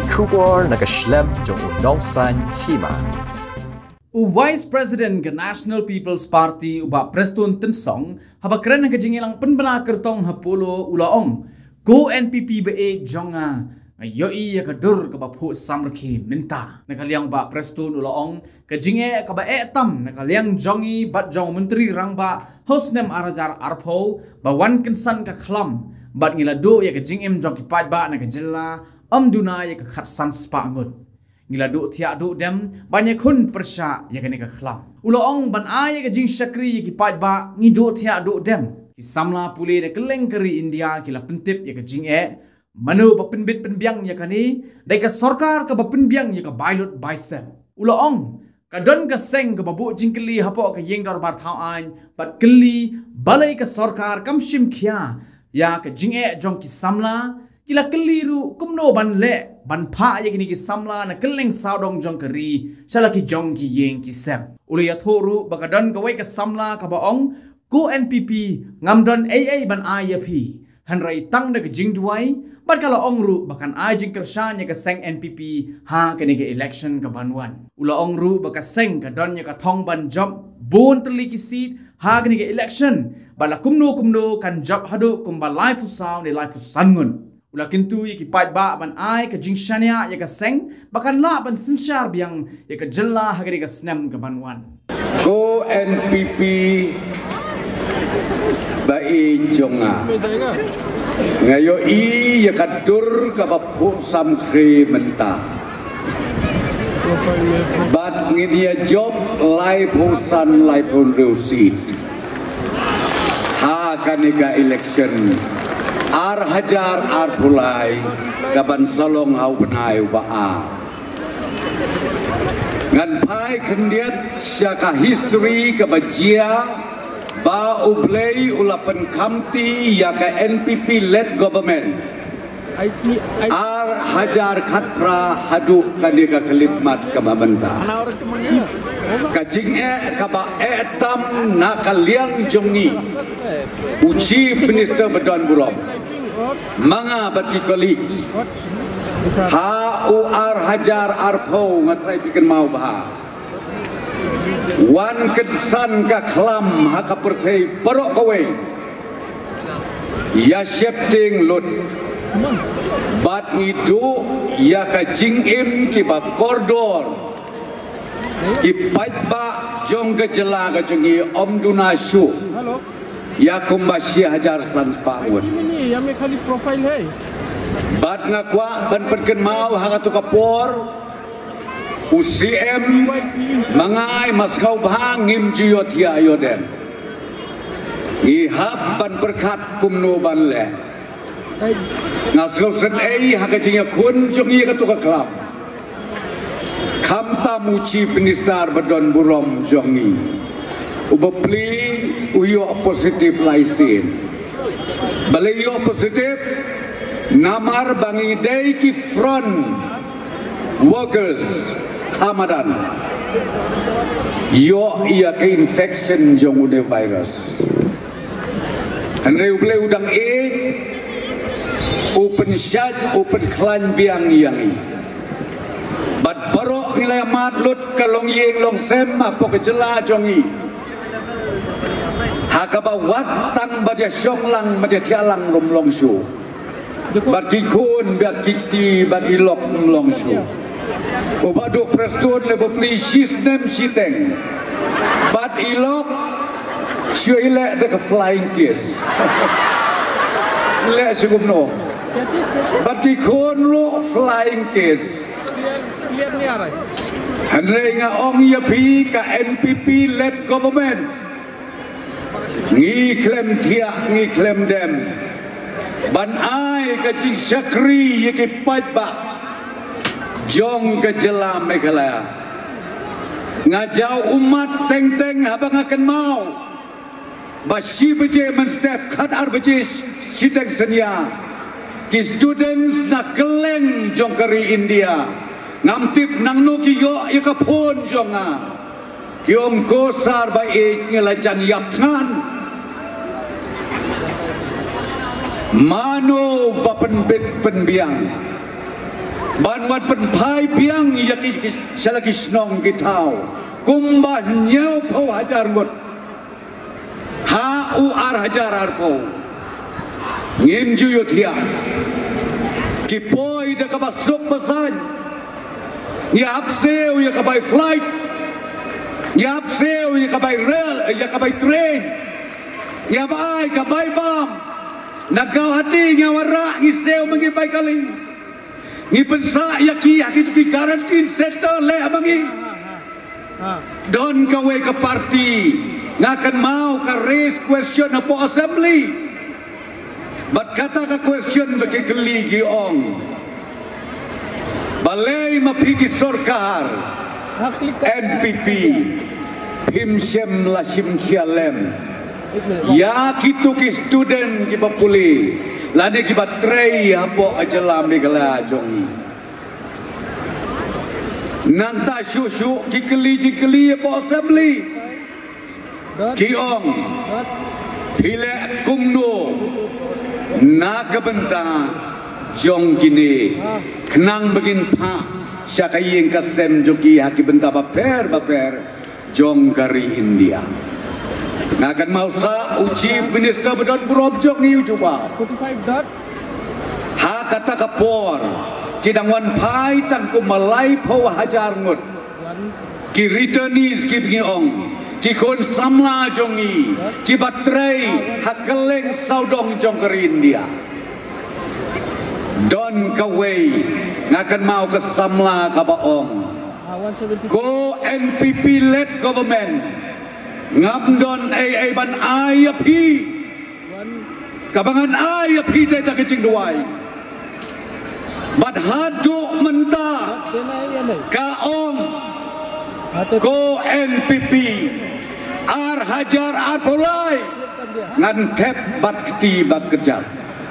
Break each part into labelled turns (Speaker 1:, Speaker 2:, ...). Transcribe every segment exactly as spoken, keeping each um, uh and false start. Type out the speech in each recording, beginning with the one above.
Speaker 1: Kubor nakaslem jong unongsan hima.
Speaker 2: U Vice President ke National People's Party uba Preston Tensong haba keren ke jingilang penbena kertong hapulo ulaong go N P P be jonga yoi ya kadur ke bapu samrki minta nakaliang ba Preston ulaong ke jinge ke ba etam nakaliang jongi bat jong menteri rangba hosnem arajar arpo ba wan kensan ke klam bat ngilado ya ke jingem jong ki pat ba na ke jilla am duna ya ke khatsan spa ngut ngilado tiak do dem banyak kun persya ya ke ne ke klam ulaong ban ay ke jing syakri ya ki pat ba ngido tiak do dem ki samla pule de keleng keri India kila pentip ya ke jing e manu ba penbit penbiang ya kani dai ka sarkar ka ba penbiang ya ka bailot baisem ulaong kadon ka seng ka babu jingkeli hapo ka yeng dor bar thau an bat keli balai ka sarkar kam shim khia ya ka jinge jong ki samla kila keliru kumno ban le ban pha ya kini ki samla na keleng saudong jong keri sala ki jong ki yeng ki sem uli ya thoru ba kadon ka wai ka samla ka baong ko N P P ngamdon A A ban I P hanrai tang de jing duai bat kala ongru bakan ai jing kershan ya ka seng N P P ha kene ke election ka banwan ula ongru baka seng ka don ya ka thong ban job bon teli ki seat ha kene ke election bala kumno kumno kan job hadu kum ba lai pusaw ne lai pusangun ula kintu ya ki pat ba ban ai ka jing shania ya ka seng bakan la ban sinshar biang ya ka jella ha kene ka snem ka banwan
Speaker 3: ko N P P bai jonga ngayo i ya kadur ka bapu samkri menta bat ngidia job lai pusan lai pun reusit ha kanika election ar hajar ar pulai kaban salong hau benai ba a ngan pai kendiat syaka history ka bajia ba ublei ulapan kamti ya ka N P P led government ar hajar khatra hadu kanika kelipmat ka mamenta kajing e ka ba etam na kaliang jongi uchi minister Bedon Burom manga bati colleagues ha u ar hajar arpo ngatrai bikin mau bah wan kesan ka klam haka pertei perok kowe ya shifting lut bat ngidu ya ka jingim ki ba kordor ki pait ba jong ke jela ka jengi om dunashu ya kumbashi hajar san paun
Speaker 4: ini yang me khali profile hai
Speaker 3: bat ngakwa ban perken mau haka tu kapor U C M mangai maskau bangim jiyo tia yodem ihap ban perkat kumno ban le naskau sen ei hakajinya kun jongi katu kaklap kam tamuci penistar Bedon Burom jongi ubepli uyo positif laisin balayo positif namar bangi dei ki front workers Hamadan yo iya ke infection jong ude virus andre uble udang e open shot open klan biang yang bat barok nilai mat lut kalong yeng long sem apa kejela jongi hakaba wat tang badia syonglang badia tialang rom long shu bat kikun bat kikti bat ilok long shu Ubado Preston le beli sistem siteng, bat ilok syuile de flying kiss. Le sugumno, bat ikon lo flying kiss. Henry nga ong yapi ka N P P led government, ngi klem tia ngi klem dem, ban ai ka jing syakri yiki pat ba. Jong ke jelam megala ngajau umat teng-teng habang akan mau basi beje men step khat ar beje siteng senia ki students na keleng jong kari India ngamtip nang no ki yo ya kapon jonga ki om ko sar ba e ngelajan yapthan mano bapen bit penbiang ban wan pen pai biang ya ki selagi snong kitau kumbah nyau pau hajar mut ha u ar hajar ar pau ngim ju yo thia ki poi de ka basuk basan ya apseu ya ka by flight ya apseu ya ka by rail ya ka by train ya bai ka by bam nagau hati nyawara ngiseu mangi by kali ngi pensa ya ki ya ki tu ki guarantee sector le abangi don ka we ka party ngakan mau ka raise question apo assembly bat kata ka question bagi geli gi ong balai mapigi sorkar N P P him sem la sim kialem ya kitu ki student ki bapuli lade ki batrei apo ajalam di gala jongi nanta shushu ki keli ki keli apo assembly ki ong hile kumno nagabenta jong kini kenang begin pa syakayin kasem joki haki benta baper baper jong kari India ngakan mau sa uji minister bedon burobjok ni ujuba
Speaker 4: forty-five dot
Speaker 3: ha kata kapor kidang wan pai tang ku malai pau hajar ngut ki returnees ki bingong ki kon samla jongi ki batrei hakeleng saudong jong ke India don kawei ngakan mau ke samla ka baong ko N P P led government ngabdon ai ai ban ai api kabangan ai api dai tak kecing duai bad hadu menta kaong ko N P P ar hajar ar polai ngan tep bat keti bat kejap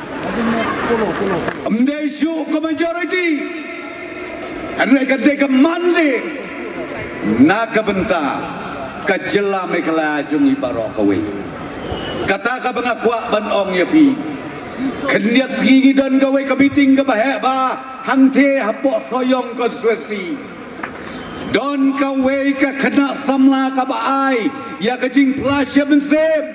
Speaker 3: amdai syuk ke majority andai kade ke mandi nak benta kajela mekala jungi barok kawe kata ka bangakwa ban ong yapi kenya sigi dan kawe ka meeting ka bahe ba hangte hapo soyong konstruksi don kawe ka kena samla ka baai ya kajing plasya bensem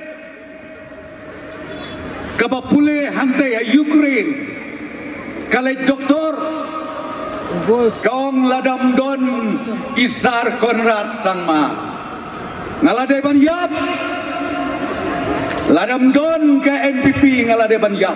Speaker 3: ka bapule hangte ya Ukraine kalai doktor kaong ladam don Isar Konrad Sangma ngaladai ban yap ladam don ke N P P ngaladai ban yap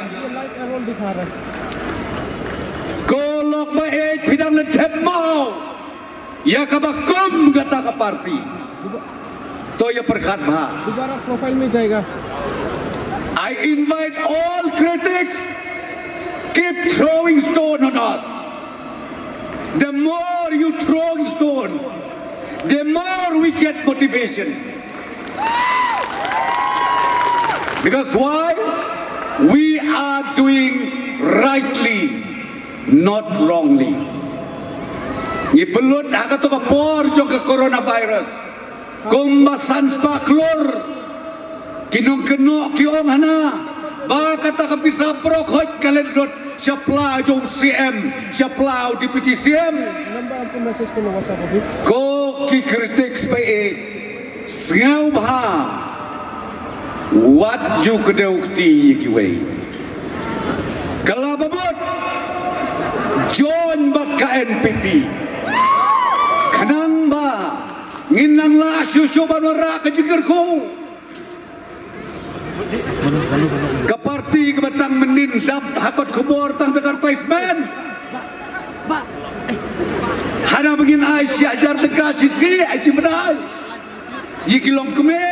Speaker 3: kolok baik bidang letep mau ya kabakum kata ke parti to ya perkat bah
Speaker 4: profile में जाएगा
Speaker 3: I invite all critics keep throwing stone on us the more you throw stone the more we get motivation. Because why? We are doing rightly, not wrongly. Ni pelut agak tu kapor juga coronavirus. Kumbasan paklor, kinong kenok kiong hana. Ba kata kapisa prokot kalendot siaplah jong C M, siaplah deputy C M. Ko ki kritik sebaik sengau bah what you could do ki kiway kalau babut John bat ka N P P kenang ba nginang la syusyo banwara ka jikir ko ke parti ke batang menindap hakot kubor tang Jakarta Isman hana begin ai si ajar teka sisri ai si bedai yikilong keme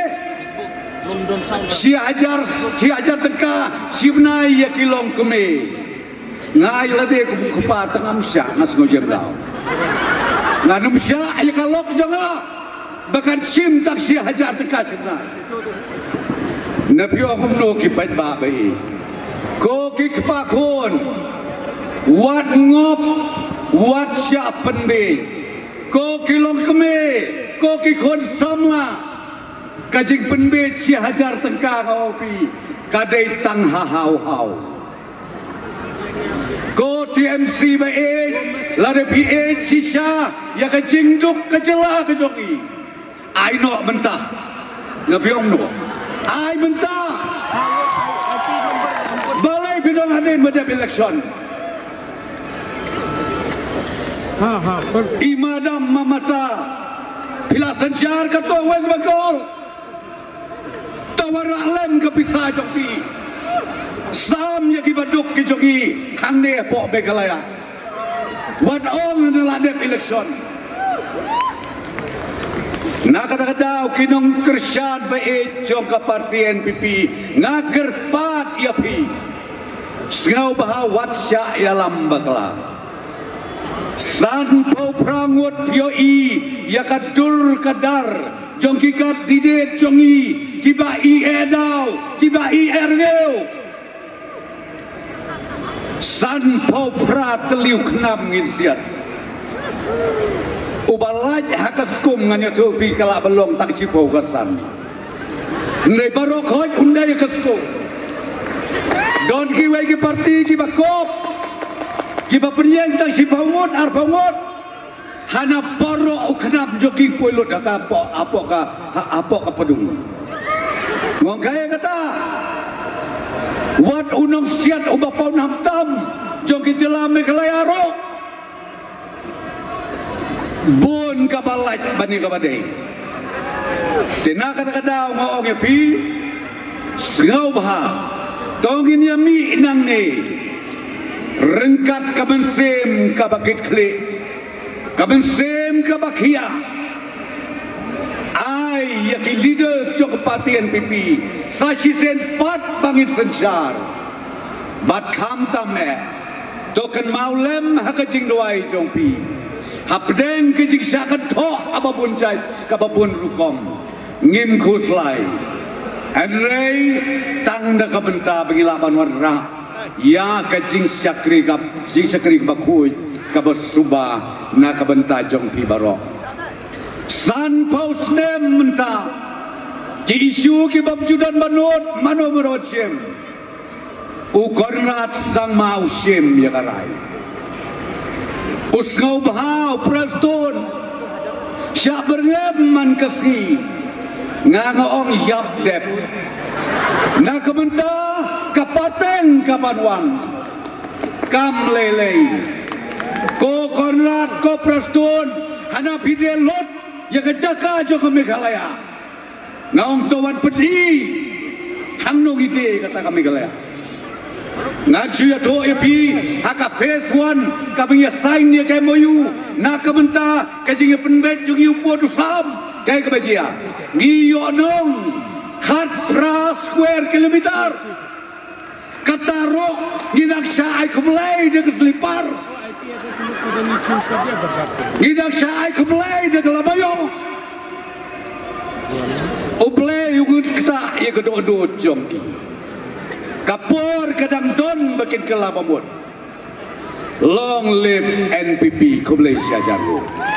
Speaker 3: si ajar si ajar teka si benai yakilong keme ngai lade ku kupa tengam sya ngas ngojem dau nganum sya ya kalok janga bahkan sim tak si ajar teka sina nabi aku no ki pait ba bai ko ki kpakon wat ngop wat siap penbe ko kilong keme ko ki kon samla kajing penbe si hajar tengka ngopi kadai tang ha hau hau ko T M C baik lada P A sisa ya ke jingduk ke jela ke jongi ai no mentah ngabiong no ai mentah balai bidang ada medap election
Speaker 4: ha ha
Speaker 3: imadam mamata pila sanjar kato West Bengal tawara lem ke pisah joki sam ya ki baduk ki joki hande pok begalaya wan ong adalah dep election nak kata-kata kinong kersyad baik jongka parti N P P ngager pat ia pi sengau bahawat syak ya lambaklah san pau prangut pio i ya kadur kadar jongki kat didet jongi kiba i edau kiba i ergeu san pau pra teliu kenam ngin siat ubalaj hakaskum nganya tu pi kala belong tak cipau kasan ndai barok hoj undai kaskum don ki wei ki parti ki bakop ki baprieng tak cipau ngot ar bangot hana borok kenam joki pulut aka apa apa ka apa ka pedung ngong kaya kata wat unong siat ubapau namtam joki jelame kelayaro bun kabalaj bani kabadai tina kata-kata ngong ya pi sengau baha tongin yami inang ne rengkat kabensem kabakit kle kabensem kabakia ai yaki leaders jok parti N P P sashi sen pat bangit sensyar bat kam tamme token maulem hakajing doai jongpi hapdeng kejing syakat toh apapun jai kapapun rukom ngim kuslai Andrei tang da kabenta pengilapan warna ya kejing syakri kap jing syakri bakui kabos subah na kabenta jongpi barok san paus nem menta ki isu ki babjudan manut mano merot siem ukornat sang mau siem ya karai usngau bahau prastun syak berlem man kesi ngangong yap dep na kementa kapateng kapanwan kam lele ko kornat ko prastun hana pide lot yang kejaka jo ke Meghalaya ngaong tawan pedi hang no ide kata kami Meghalaya ngaji ya do epi haka phase one kami ya sign ya kai moyu na kamenta kaji penbet jungi upo du sam kai kabajia ngiyo nong khat pra square kilometer katarok ginak syai kemlai de keselipar ginak syai kemlai de kelabayo oble yugut kita ya kedo-do jongki kapur kadang don makin kelabamut long live N P P Malaysia jago